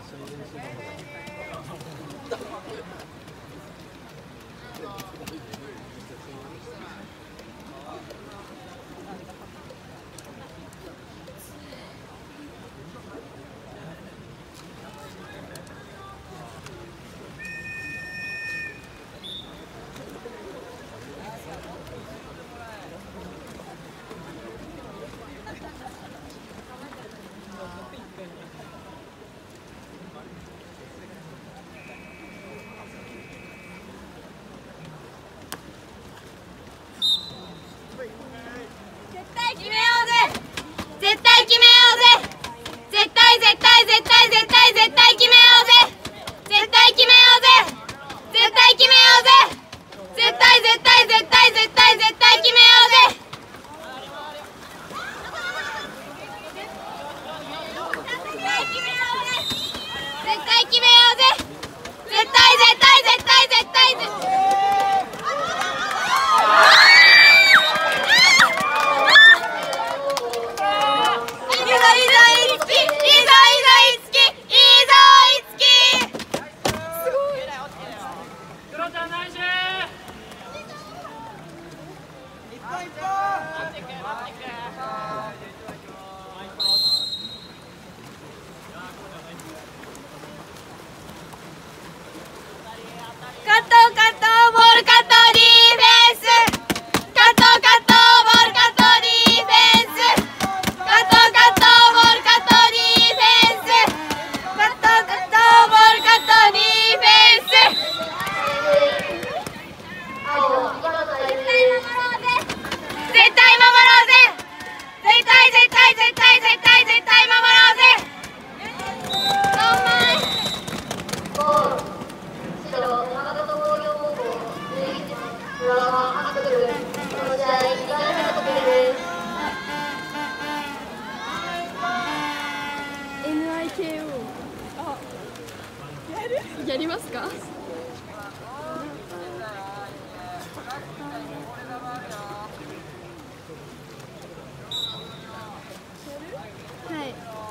やりますか？はい。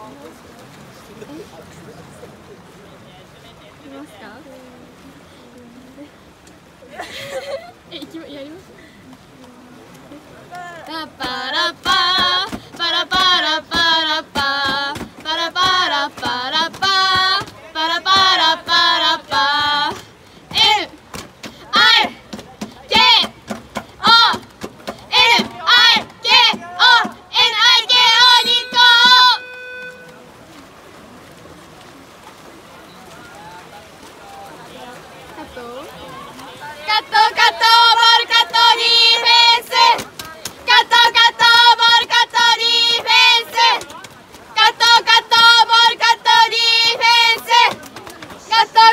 いますか？やります？パパラパーパラパラパラパーパラパラパラパーパラパラパラパー N I K O N I K O N I K O ニコカットボールカットディフェンスカットボールカットディフェンスカットボールカットディフェンスカット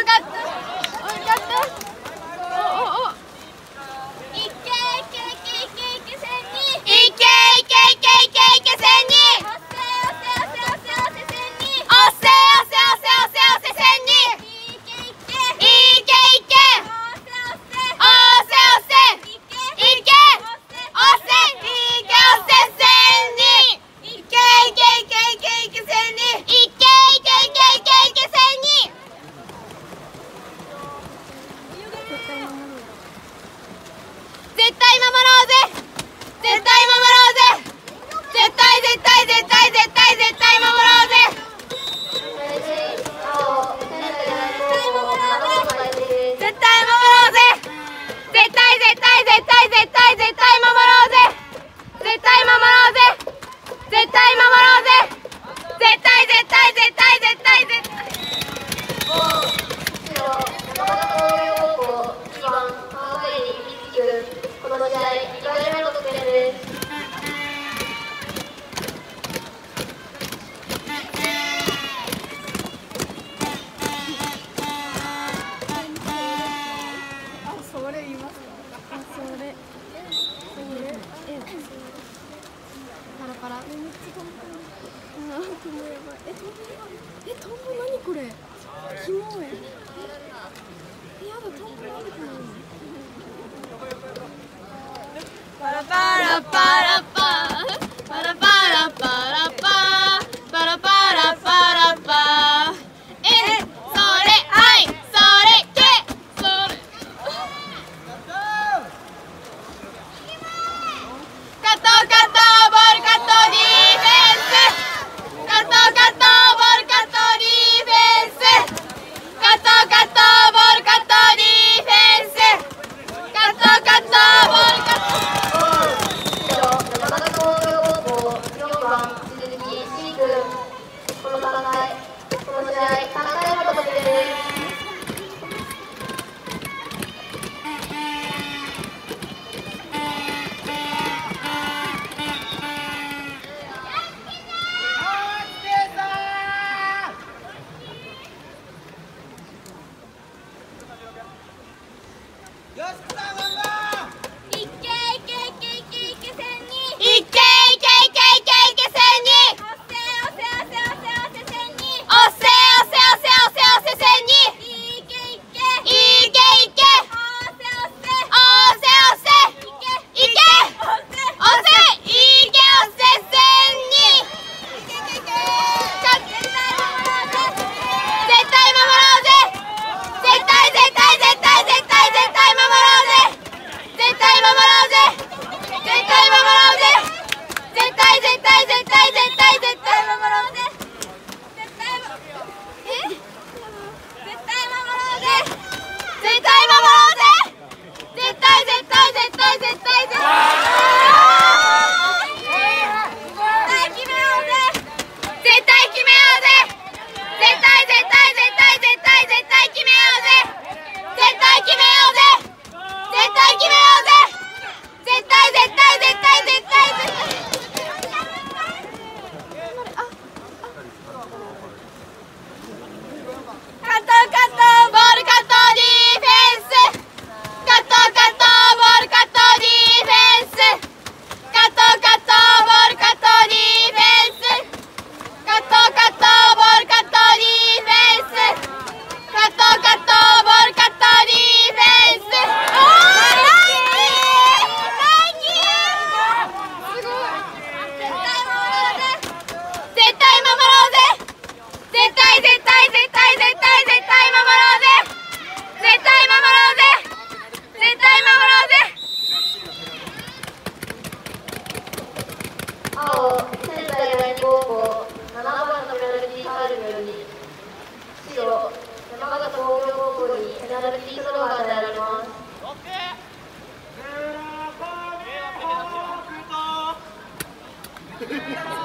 おいけいけ千人いけ千人おせ千人いけ絶対守ろうぜ絶対守ろうぜ絶対守ろうぜ絶対守ろうぜ絶対守ろうぜ絶対守ろうぜ絶対守ろうぜ絶対守ろうぜ絶対この試合、2回目の得点です。それ言いますか？それパラパラ。めっちゃトンボ。トンボやばい。トンボ何これ？キモい。やだ、トンボ何これ？パラパラパラパーパラパラパラパーパラパラパラパー青、仙台第二高校7番のペナルティーファウルにより、白、山形工業高校にペナルティースローが与えられます。 オッケー。